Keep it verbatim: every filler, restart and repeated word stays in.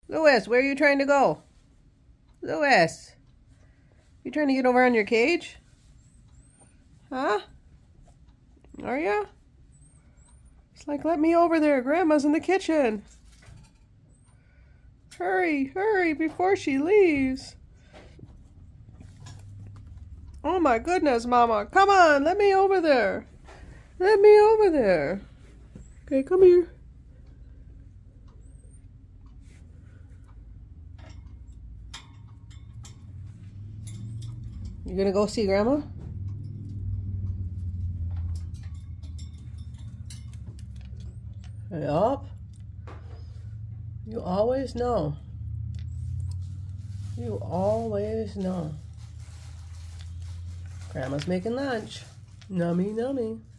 Louis, where are you trying to go? Louis, you trying to get over on your cage? Huh? Are ya? It's like, let me over there. Grandma's in the kitchen. Hurry, hurry before she leaves. Oh my goodness, Mama. Come on, let me over there. Let me over there. Okay, come here. You gonna go see Grandma? Yup. You always know. You always know. Grandma's making lunch. Nummy, nummy.